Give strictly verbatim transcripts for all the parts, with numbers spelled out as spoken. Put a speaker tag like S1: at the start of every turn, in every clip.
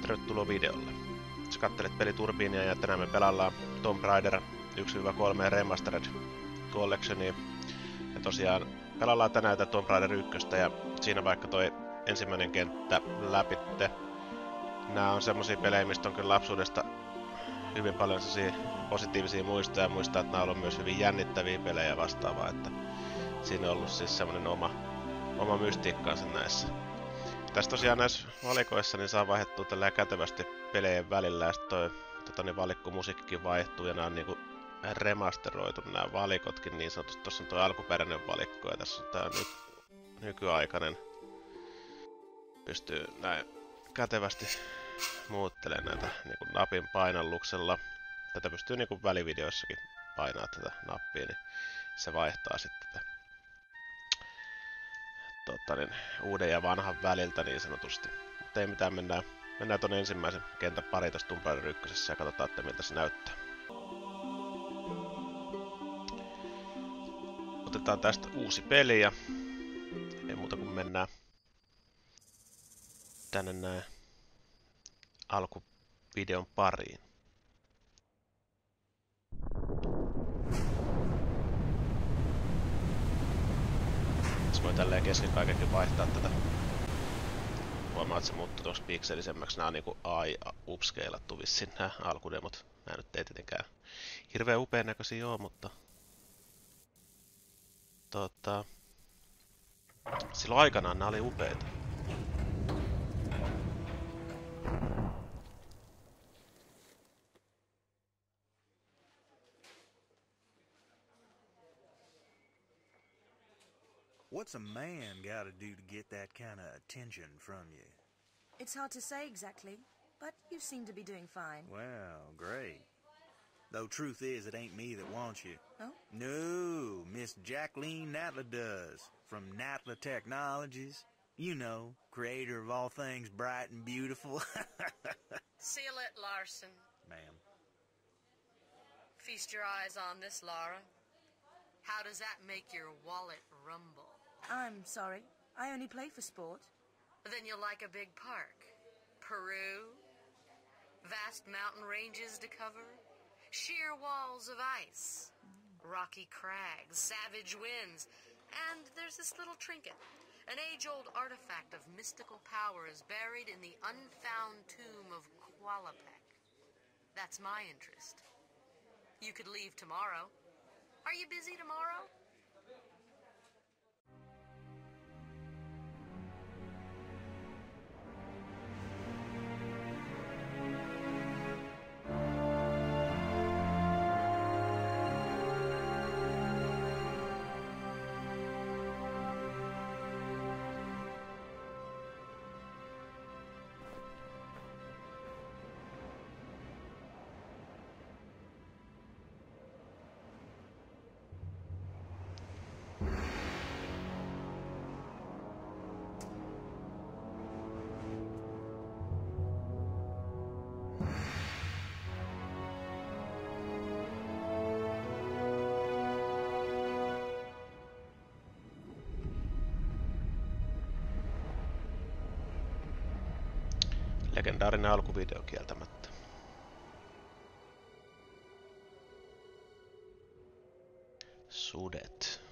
S1: Tervetuloa videolle. Sä kattelet peliturbiinia ja tänään me pelaillaan Tomb Raider yksi kolme Remastered Collectionia. Ja tosiaan pelaillaan tänään tätä Tomb Raider yksi ja siinä vaikka toi ensimmäinen kenttä läpitte. Nää on semmosia pelejä, mistä on kyllä lapsuudesta hyvin paljon positiivisia muistoja ja muistaa, että nää on ollut myös hyvin jännittäviä pelejä vastaavaa, että siinä on ollut siis semmonen oma, oma mystiikkaansa näissä. Tässä tosiaan näissä valikoissa niin saa vaihdettua tällä kätevästi pelejen välillä ja sitten toi tota, niin valikkomusiikkikin vaihtuu ja nää on niinku remasteroitu nämä valikotkin niin sanotusti. Tossa on toi alkuperäinen valikko ja tässä on tää ny nykyaikainen. Pystyy näin kätevästi muuttelemaan näitä niinku napin painalluksella. Tätä pystyy niinku välivideoissakin painaa tätä nappia, niin se vaihtaa sitten tätä Tota, niin, uuden ja vanhan väliltä niin sanotusti. Mutta ei mitään, mennään, mennään tuonne ensimmäisen kentän pari tästä Tomb Raider ykkösessä ja katsotaan, että miltä se näyttää. Otetaan tästä uusi peli ja ei muuta kuin mennään tänne näin alkuvideon pariin. Voi tälleen kesken kaikenkin vaihtaa tätä. Huomaa, että se muuttuu tuossa pikselisemmäksi. Nää on niinku A I upscalattu vissiin nää alkudemot. Nää nyt ei tietenkään hirveän upean näköisiä oo, mutta tota, silloin aikanaan nää oli upeita.
S2: What's a man gotta do to get that kind of attention from you?
S3: It's hard to say exactly, but you seem to be doing fine.
S2: Well, great. Though truth is, it ain't me that wants you.
S3: Oh?
S2: No, Miss Jacqueline Natla does, from Natla Technologies. You know, creator of all things bright and beautiful.
S4: Seal it, Larson.
S2: Ma'am.
S4: Feast your eyes on this, Lara. How does that make your wallet rumble?
S3: I'm sorry. I only play for sport.
S4: Then you'll like a big park. Peru, vast mountain ranges to cover, sheer walls of ice, rocky crags, savage winds, and there's this little trinket. An age-old artifact of mystical power is buried in the unfound tomb of Qualapec. That's my interest. You could leave tomorrow. Are you busy tomorrow?
S1: Legendaarinen alkuvideo kieltämättä. Sudet.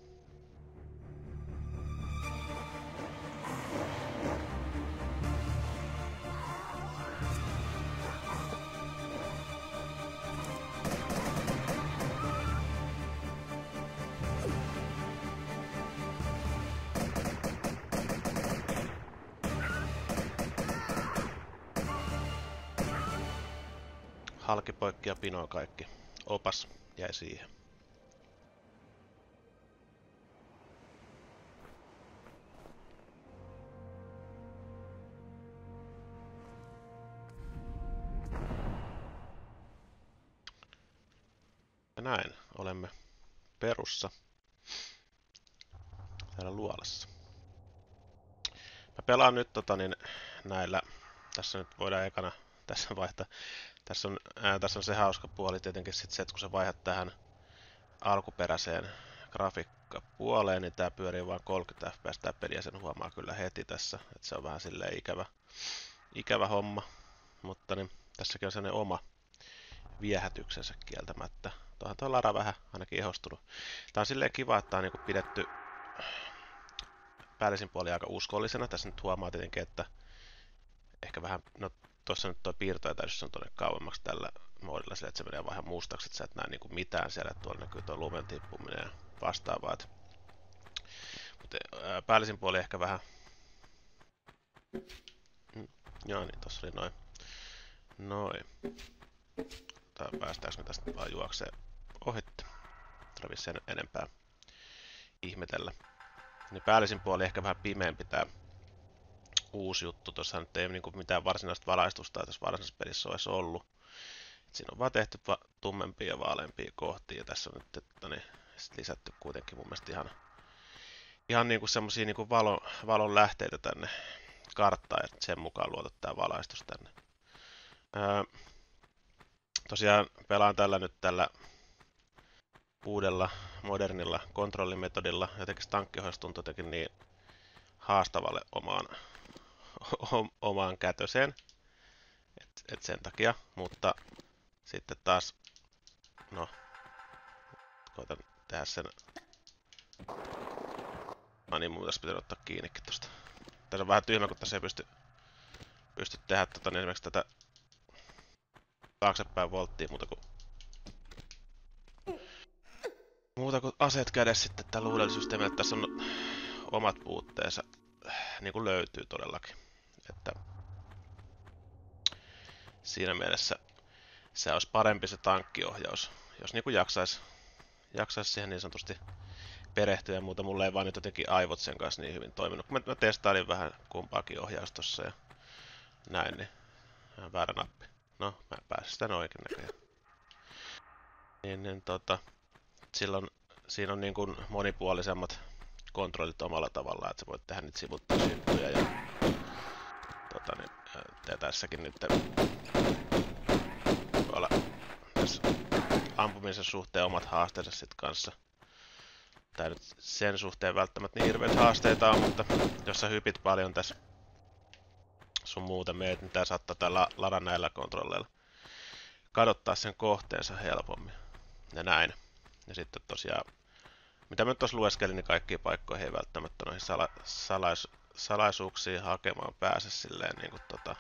S1: Halki, poikki ja pino kaikki. Opas jäi siihen. Ja näin olemme perussa täällä luolassa. Mä pelaan nyt tota niin näillä, tässä nyt voidaan ekana tässä vaihtaa. Tässä on, ää, tässä on se hauska puoli tietenkin sit se, että kun sä vaihdat tähän alkuperäiseen grafiikkapuoleen, niin tää pyörii vain kolmekymmentä F P S tää peli ja sen huomaa kyllä heti tässä, että se on vähän silleen ikävä, ikävä homma. mutta niin, tässäkin on sellainen oma viehätyksensä kieltämättä. Tuohan tuo Lara vähän ainakin ehostunut. Tää on silleen kiva, että tää on niinku pidetty päällisin puolin aika uskollisena. Tässä nyt huomaa tietenkin, että ehkä vähän, no tuossa nyt tuo piirtoetäisyys on tuonne kauemmaksi tällä moodilla sille, että se menee vähän mustaksi, että sä et näe niinku mitään siellä, että tuolla näkyy tuo lumen tippuminen ja vastaavaa. Mutta päällisin puoli ehkä vähän... Mm, joo niin, tossa oli noin. Noin. Tai päästäänkö me tästä vaan juokseen ohitte. Tarvitsi sen enempää ihmetellä. Niin päällisin puoli ehkä vähän pimeämpi tää uusi juttu. Tuossa nyt ei niinku mitään varsinaista valaistusta tässä varsinaisessa pelissä olisi ollut. Et siinä on vaan tehty va tummempia ja vaaleampia kohtia. Ja tässä on nyt että, niin, lisätty kuitenkin mun mielestä ihan, ihan niinku semmosia niinku valon, valon lähteitä tänne karttaan. Ja sen mukaan luotu tää valaistus tänne. Öö, tosiaan pelaan tällä nyt tällä uudella modernilla kontrollimetodilla. Jotenkin tankkiohjaus tuntuu jotenkin niin haastavalle omaan, omaan kätöseen. Et, et sen takia, mutta sitten taas, no, koitan tehdä sen. No niin, mun tässä pitää ottaa kiinnikin tosta. Tässä on vähän tyhmä, kun tässä ei pysty, pysty tehdä tota, niin esimerkiksi tätä taaksepäin volttia muuta kuin Muuta kuin aseet kädessä sitten tällä uudella systeemillä. Tässä on omat puutteensa, niin kuin löytyy todellakin. Että siinä mielessä se olisi parempi se tankkiohjaus, jos niin kuin jaksaisi, jaksaisi siihen niin sanotusti perehtyä ja muuta. Mulla ei vaan nyt jotenkin aivot sen kanssa niin hyvin toiminut. Kun mä, mä testailin vähän kumpaakin ohjaus tossa ja näin, niin ihan väärä nappi. No, mä en pääse sitä oikein näköjään. Niin, niin tota... Silloin siinä on niin kuin monipuolisemmat kontrollit omalla tavallaan, että sä voit tehdä niitä sivuttaisjuttuja ja tota, niin, ja tässäkin nyt voi olla tässä ampumisen suhteen omat haasteensa sit kanssa. Tää nyt sen suhteen välttämättä niin hirveät haasteita on, mutta jos sä hypit paljon tässä sun muuta meet, niin tää saattaa tällä lada näillä kontrolleilla kadottaa sen kohteensa helpommin ja näin. Ja sitten tosiaan, mitä mä tuossa lueskelin, niin kaikkiin paikkoihin ei välttämättä noihin sala, salais, salaisuuksiin hakemaan pääse silleen niin kuin tota...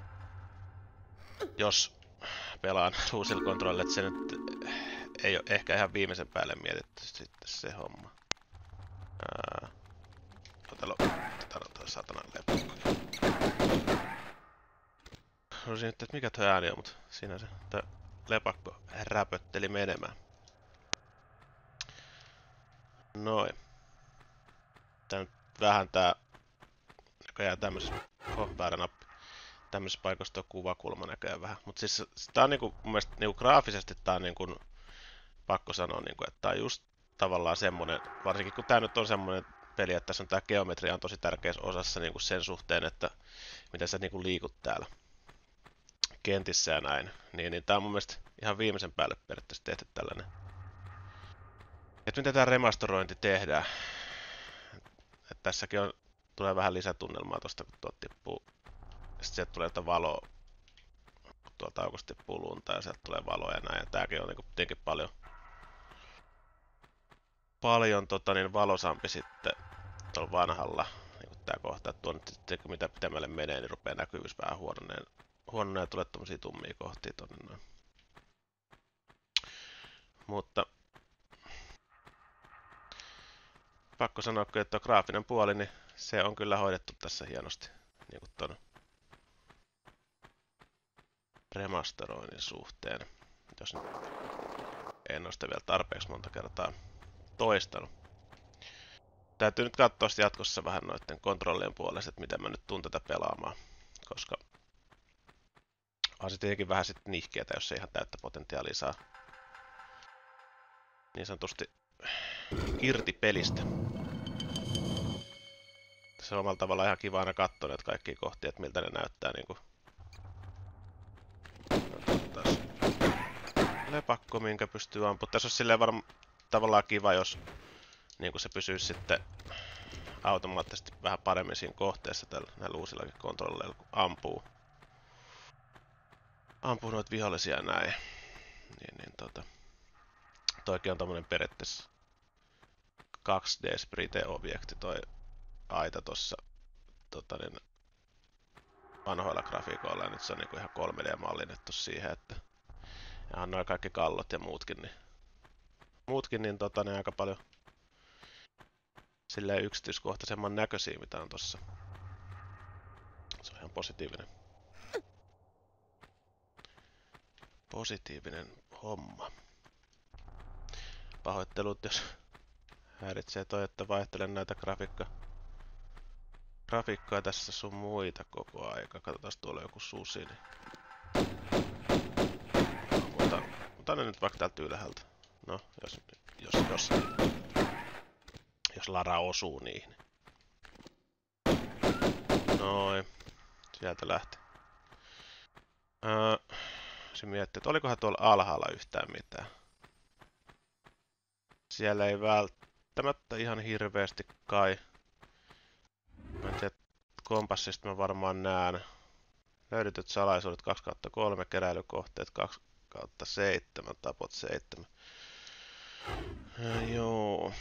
S1: Jos pelaan uusilla kontrollilla, että se nyt ei ole ehkä ihan viimeisen päälle mietitty sitten se homma. Ää... Otelo... Tätä on toi satanan lepakko. Olisin nyt, että mikä toi ääni on, mutta siinä se toi lepakko räpötteli menemään. Noin. Tää nyt vähän tää näköjään tämmöisessä, oh, väärä nappi. Tämmöisessä paikassa tuo kuvakulma näköjään vähän. Mut siis tää on niinku, mun mielestä niinku graafisesti tää on niinku, pakko sanoa niinku, että tää on just tavallaan semmonen, varsinkin kun tää nyt on semmonen peli, että tässä on tää geometria on tosi tärkeässä osassa niinku sen suhteen, että miten sä niinku liikut täällä kentissä ja näin. Niin, niin tää on mun mielestä ihan viimeisen päälle periaatteessa tehty tällainen. Että miten tämä remastorointi tehdään. Et tässäkin on, tulee vähän lisätunnelmaa tosta, kun tuolta tippuu. Sitten sieltä tulee jotain valoa. Tuolta aukosta tippuu lunta ja sieltä tulee valoa ja näin. Ja tääkin on niinku tietenkin paljon, paljon tota, niin valosampi sitten tuolla vanhalla. Niin tää kohta, että tuon nyt mitä pitemmälle menee, niin rupeaa näkyvyys vähän huononeen. Huononeen ja tulee tommosia tummia kohtia tonne noin. Mutta pakko sanoa, että tuo graafinen puoli, niin se on kyllä hoidettu tässä hienosti, niin kuin ton remastoroinnin suhteen, jos nyt en ole sitä vielä tarpeeksi monta kertaa toistanut. Täytyy nyt katsoa jatkossa vähän noiden kontrollien puolesta, että miten mä nyt tuun tätä pelaamaan, koska on se tietenkin vähän sitten nihkeetä, jos ei ihan täyttä potentiaalia saa niin sanotusti irti pelistä. Se on omalla tavallaan ihan kiva aina katsoa näitä kaikkia kohtia, että miltä ne näyttää niinku. Lepakko, minkä pystyy ampumaan. Tässä olisi silleen varmaan tavallaan kiva, jos niinku se pysyisi sitten automaattisesti vähän paremmin siinä kohteessa tällä näillä uusillakin kontrolleilla, kun ampuu. ampuu noita vihollisia näin. Niin, niin tota. Toikin on tommonen periaatteessa kaksi D-sprite-objekti toi aita tossa tota niin, vanhoilla grafiikoilla, ja nyt se on niinku ihan kolme D-mallinnettu siihen, että ja noin kaikki kallot ja muutkin, niin muutkin niin tota niin aika paljon silleen yksityiskohtaisemman näköisiä, mitä on tossa. Se on ihan positiivinen. Positiivinen homma. Pahoittelut, jos häiritsee toi, että vaihtelen näitä grafiikka grafiikkaa tässä sun muita koko aika. Katsotaan, tuolla joku susi. Niin. Mutta otan ne nyt vaikka täältä ylhäältä. No, jos, jos, jos, jos Lara osuu niihin. Noin. Sieltä lähti. Öö, se miettii, että olikohan tuolla alhaalla yhtään mitään. Siellä ei välttämättä ihan hirveästi kai. Mä en tiedä, kompassista mä varmaan näen. Löydetyt salaisuudet kaksi kautta kolme, keräilykohteet kaksi kautta seitsemän, tapot seitsemän. Äh, joo.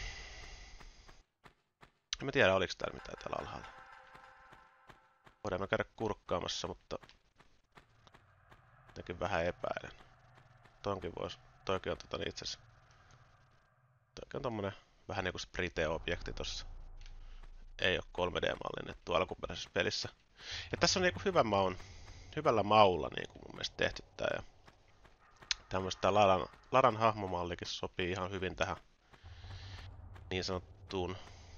S1: En mä tiedä, oliko täällä mitään täällä alhaalla. Voidaan mä käydä kurkkaamassa, mutta jotenkin vähän epäilen. Tonkin vois, toikin on tota niin itse asiassa. Toikin on tommonen vähän niinku sprite-objekti tossa. Ei oo kolme D-mallinnettu alkuperäisessä pelissä. Ja tässä on niinku hyvän maun, hyvällä maulla niinku mun mielestä tehty tää. Ja tämmöstä Laran, Laran hahmomallikin sopii ihan hyvin tähän niin sanottuun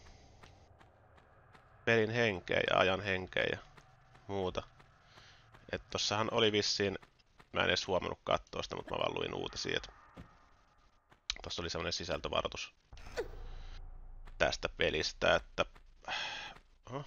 S1: pelin henkeen ja ajan henkeen ja muuta. Et tossahan oli vissiin, mä en edes huomannut katsoa sitä, mutta mä vaan luin uutisia, että tossa oli semmonen sisältövaroitus tästä pelistä, että oho.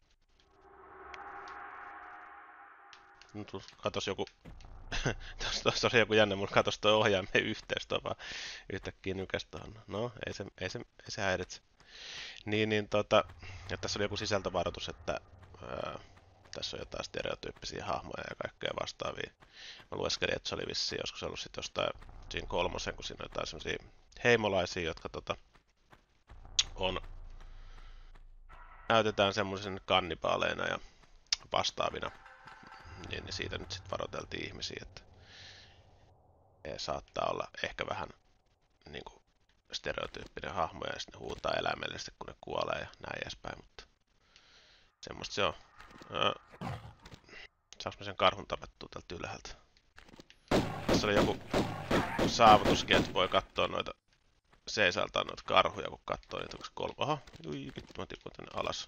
S1: Nyt katos joku tuossa oli joku jännä, mun katos toi ohjaimen yhteys, toi vaan yhtäkkiä nykäs tohon. No, ei se, ei se, ei se häiritse. Niin, niin tota, ja tässä oli joku sisältövaroitus, että ää, tässä on jotain stereotyyppisiä hahmoja ja kaikkea vastaavia. Mä lueskelin, että se oli vissiin joskus ollut sit jostain siinä kolmosen, kun siinä on jotain semmosia heimolaisia, jotka tota on näytetään semmoisen kannibaaleina ja vastaavina. Niin, niin siitä nyt sitten varoiteltiin ihmisiä, että he saattaa olla ehkä vähän niin kuin stereotyyppinen hahmo ja sitten ne huutaa eläimellisesti, kun ne kuolee ja näin edespäin, mutta semmoista se on. Öö, saanko mä sen karhun tapettua tältä ylhäältä? Tässä oli joku saavutuskin, että voi katsoa noita seisaltaan noita karhuja, kun katsoo niitä kolme. Oho, ui, vittu mä tipun tänne alas.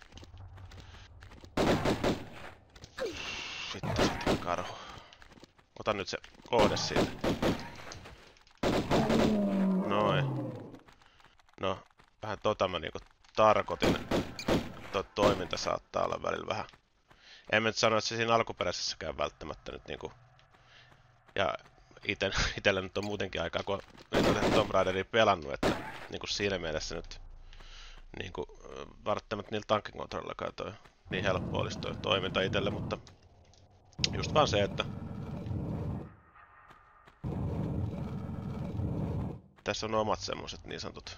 S1: Vittu sitten karhu. Otan nyt se kohde siitä. Noin. No, vähän tota mä niinku tarkoitin. Tuo toiminta saattaa olla välillä vähän. En mä nyt sano, että se siinä alkuperäisessäkään välttämättä nyt niinku. Ja ite, itellä nyt on muutenkin aikaa, kun on Tomb Raideria pelannut, että niinku siinä mielessä nyt niinku välttämättä niillä tankkikontrollillakaan toi niin helppo olisi toi toiminta itelle, mutta just vaan se, että tässä on omat semmoset niin sanotut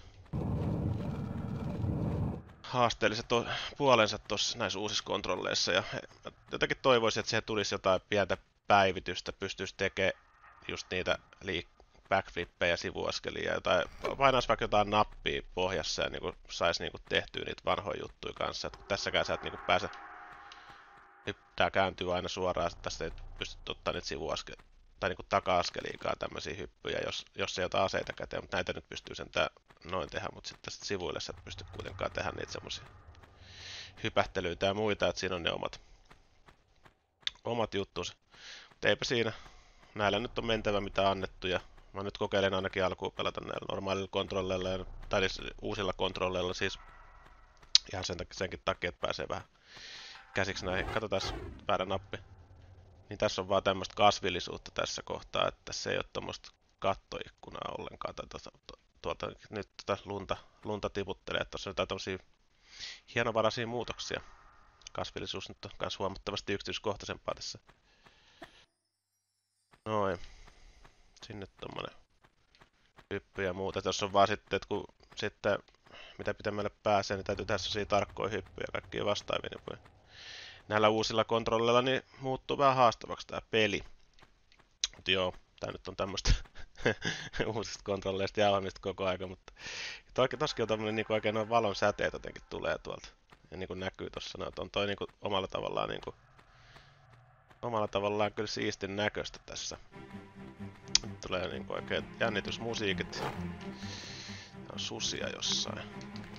S1: haasteelliset puolensa tuossa näissä uusissa kontrolleissa ja jotenkin toivoisin, että siihen tulisi jotain pientä päivitystä, pystyisi tekemään just niitä liik- backflippejä, sivuaskelia, jotain, painaisi vaikka jotain nappia pohjassa ja niinku saisi niinku tehtyä niitä vanhoja juttuja kanssa, että tässäkään sä et niinku pääse, nyt tää kääntyy aina suoraan, että tästä ei pysty ottaa niitä sivuaskelia tai niinku taka-askeliikaan tämmöisiä hyppyjä, jos, jos ei ota aseita käteen, mutta näitä nyt pystyy sentään noin tehdä, mutta sitten tästä sivuille sä et pysty kuitenkaan tehdä niitä semmosia hypähtelyitä ja muita, että siinä on ne omat, omat juttuunsa. Mutta eipä siinä, näillä nyt on mentävä mitä annettu ja mä nyt kokeilen ainakin alkuun pelata näillä normaalilla kontrolleilla, tai siis uusilla kontrolleilla siis ihan sen takia, senkin takia, että pääsee vähän käsiksi näihin. Katsotaan väärä nappi. Niin tässä on vaan tämmöistä kasvillisuutta tässä kohtaa, että tässä ei ole tommoista kattoikkunaa ollenkaan. Tai tuota, tuota, nyt tuota lunta, lunta tiputtelee, että tuossa on jotain tommosia hienovaraisia muutoksia. Kasvillisuus nyt on myös huomattavasti yksityiskohtaisempaa tässä. Noin. Sinne tommonen hyppy ja muuta. Tässä on vaan sitten, että kun sitten mitä pitemmälle pääsee, niin täytyy tehdä sellaisia tarkkoja hyppyjä ja kaikkia vastaavia. Niin näillä uusilla kontrolleilla niin muuttuu vähän haastavaksi tää peli. Mut joo, tää nyt on tämmöstä uusista kontrolleista jauhamista koko aika, mutta tossakin on tämmönen niinku oikein noin valon säteet jotenkin tulee tuolta. Ja niinku näkyy tossa, no, on toi niinku omalla tavallaan niinku omalla tavallaan kyllä siistin näköistä tässä. Nyt tulee niinku oikein jännitysmusiikit. On susia jossain.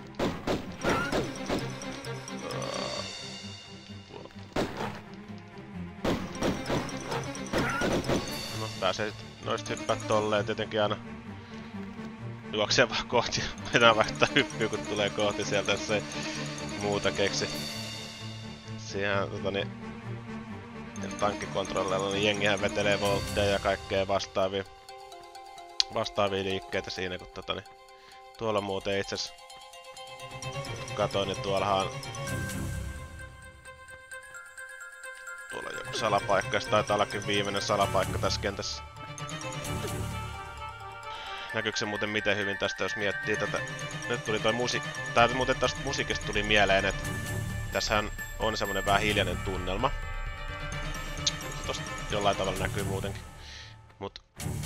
S1: No pääsee sit noista hyppää tolleen tietenkin aina juoksee vaan kohti. Aina vaihtaa hyppyä kun tulee kohti sieltä, jos ei muuta keksi. Siihen totani tankkikontrolleilla niin jengihän vetelee voltteja ja kaikkea vastaavia vastaavia liikkeitä siinä, kun totani tuolla muuten itses katoin, niin tuollahan tuolla joku salapaikka, ja se taitaa ollakin viimeinen salapaikka tässä kentässä. Näkyykö se muuten miten hyvin tästä, jos miettii tätä? Nyt tuli toi musiikki, tai muuten tästä musiikista tuli mieleen, että tässähän on semmonen vähän hiljainen tunnelma. Tosta jollain tavalla näkyy muutenkin. Mut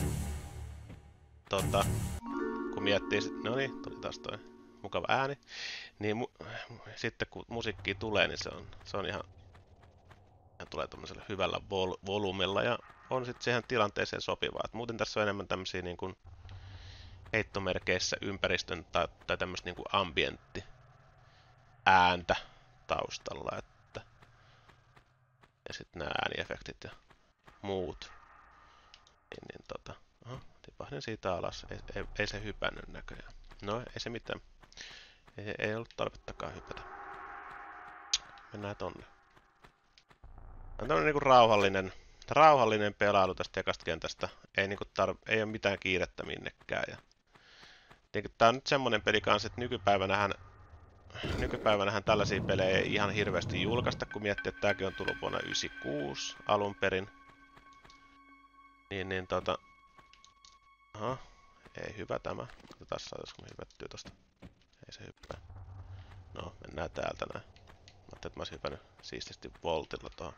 S1: tota, kun miettii, no niin, tuli taas toi mukava ääni, niin mu sitten kun musiikki tulee, niin se on, se on ihan, ihan tulee tommosella hyvällä vol volyymilla ja on sitten siihen tilanteeseen sopivaa. Et muuten tässä on enemmän tämmösiä niin kuin heittomerkeissä ympäristön tai, tai tämmöistä niin kuin ambientti ääntä taustalla, että ja sitten nämä ääniefektit ja muut. Niin, niin tota, aha, tipahdin siitä alas. Ei, ei, ei se hypännyt näköjään. No, ei se mitään. Ei, ei ollut tarvettakaan hypätä. Mennään tonne. On tämmönen niinku rauhallinen, rauhallinen pelailu tästä ekasta kentästä. Ei, niinku tar ei ole mitään kiirettä minnekään. Ja niinku tää on nyt semmonen peli kanssa, että nykypäivänähän, nykypäivänähän tällaisia pelejä ei ihan hirveästi julkaista, kun miettii, että tääkin on tullut vuonna yhdeksänkymmentäkuusi alun perin. Niin, niin tota... Aha, ei hyvä tämä. Katsotaan saataisiko me hypättyä tosta. Ei se hyppää. No, mennään täältä näin. Mä ajattelin, että mä olisin hypännyt siististi voltilla tuohon.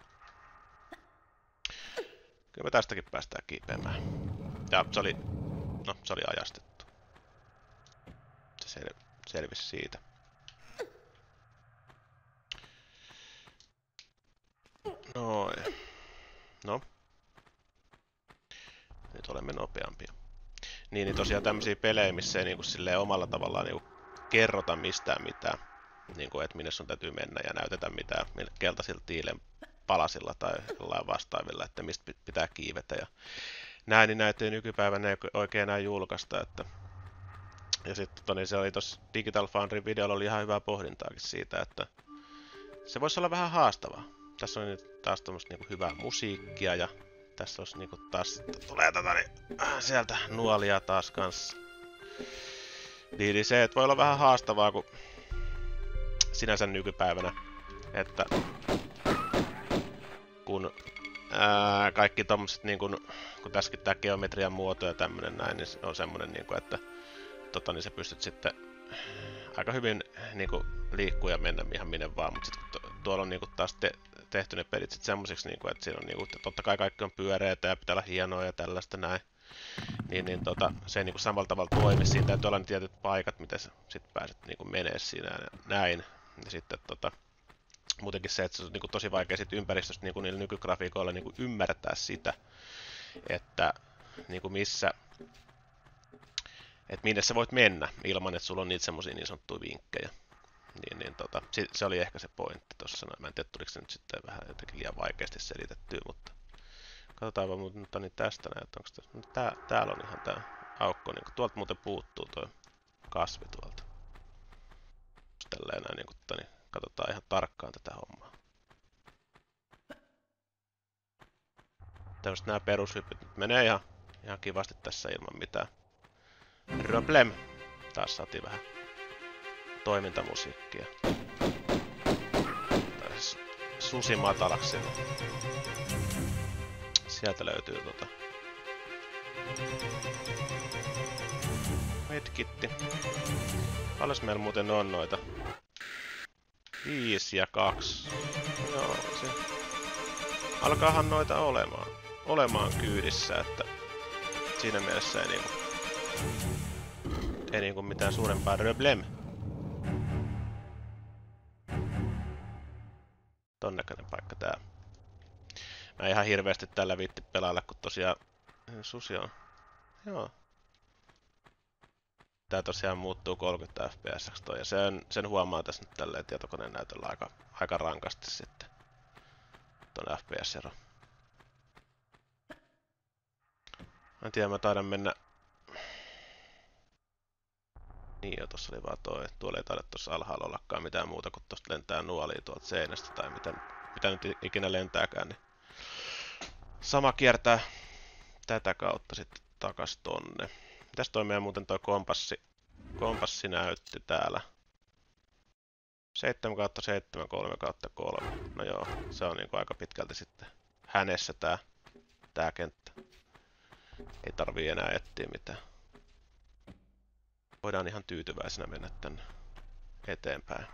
S1: Kyllä me tästäkin päästään kiipeämään. Ja se oli... No, se oli ajastettu. Se sel selvisi siitä. Noin. No. Nyt olemme nopeampia. Niin, niin tosiaan tämmösiä pelejä, missä ei niinku silleen omalla tavallaan niinku kerrota mistään mitään. Niinku, että minne sun täytyy mennä ja näytetä mitään keltaisilla tiilen palasilla tai jollain vastaavilla, että mistä pitää kiivetä. Ja näin, niin näitä ei nykypäivänä ei oikein enää julkaista. Että... Ja sitten tota, niin se oli tossa Digital Foundry videolla oli ihan hyvää pohdintaakin siitä, että se voisi olla vähän haastavaa. Tässä on nyt taas tämmöistä niinku hyvää musiikkia ja tässä olisi niinku taas, tulee tätä niin, sieltä nuolia taas kanssa. Niin se, että voi olla vähän haastavaa, kun sinänsä nykypäivänä, että kun ää, kaikki tommoset niin kun, kun tässäkin tää geometrian muoto ja tämmönen näin, niin se on semmonen niinku, että tota niin sä pystyt sitten aika hyvin niinku liikkua ja mennä ihan minne vaan, mutta sitten kun tuolla on niinku taas te tehty ne pelit sitten semmosiksi, niinku, että siinä on niinku, että totta kai kaikki on pyöreitä ja pitää olla hienoa ja tällaista näin. Niin, niin tota, se ei niinku samalla tavalla toimi. Siinä täytyy olla ne tietyt paikat, mitä sä sit pääset niinku menee siinä ja näin. Ja sitten tota, muutenkin se, että se on niinku tosi vaikea sit ympäristöstä niinku niillä nykygrafiikoilla niinku ymmärtää sitä, että niinku missä, että minne sä voit mennä ilman, että sulla on niitä semmosia niin sanottuja vinkkejä. Niin, niin tota, se oli ehkä se pointti tossa. Mä en tiedä, tuliko se nyt sitten vähän jotenkin liian vaikeasti selitettyä, mutta katsotaan vaan mutta niin tästä näin, onko tässä, no, tää, täällä on ihan tää aukko, niin tuolta muuten puuttuu toi kasvi tuolta. Tälleen näin, niin, mutta, niin katsotaan ihan tarkkaan tätä hommaa. Tällaiset nää perushyppyt nyt menee ihan, ihan kivasti tässä ilman mitään problem. Taas saatiin vähän toimintamusiikkia. Susi matalaksi. Sieltä löytyy tota Medkitti. Paljon meillä muuten on noita? Viisi ja kaksi. Joo, se... Alkaahan noita olemaan. Olemaan kyydissä, että... Siinä mielessä ei niinku... Ei niinku mitään suurempaa problem. Ton näköinen paikka tää. Mä en ihan hirveästi tällä viitti pelailla, kun tosiaan... Susi on... Joo. Tää tosiaan muuttuu kolmekymmentä F P S toi, ja sen, sen huomaa tässä nyt tälleen tietokoneen näytöllä aika, aika rankasti sitten. Ton F P S-ero. Mä en tiedä, mä taidan mennä... Niin jo, tossa oli vaan toi. Tuolla ei taida tossa alhaalla ollakaan mitään muuta, kun tosta lentää nuolia tuolta seinästä tai mitä, mitä nyt ikinä lentääkään, niin... Sama kiertää tätä kautta sitten takas tonne. Mitäs toi meidän muuten toi kompassi, kompassi näytti täällä? seitsemän kautta seitsemän, kolme kautta kolme. No joo, se on niinku aika pitkälti sitten hänessä tää, tää kenttä. Ei tarvii enää etsiä mitään. Voidaan ihan tyytyväisenä mennä tänne eteenpäin.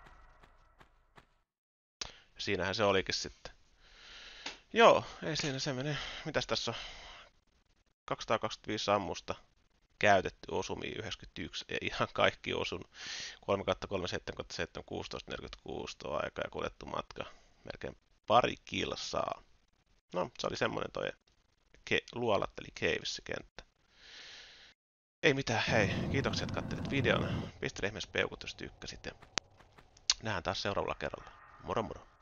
S1: Ja siinähän se olikin sitten. Joo, ei siinä se mene. Mitäs tässä on? kaksisataakaksikymmentäviisi ammusta. Käytetty osumia yhdeksänkymmentäyksi, ei ihan kaikki osun. kolme kautta kolme, seitsemän kautta seitsemän, kuusitoista, neljäkymmentäkuusi tuo aika ja kuljettu matka. Melkein pari kilsaa. No, se oli semmonen toi luolat, eli Caves-kenttä. Ei mitään, hei, kiitoksia, että katselit videon. Pistä ihmeessä peukut, jos tykkäsit. Ja nähdään taas seuraavalla kerralla. Moro moro!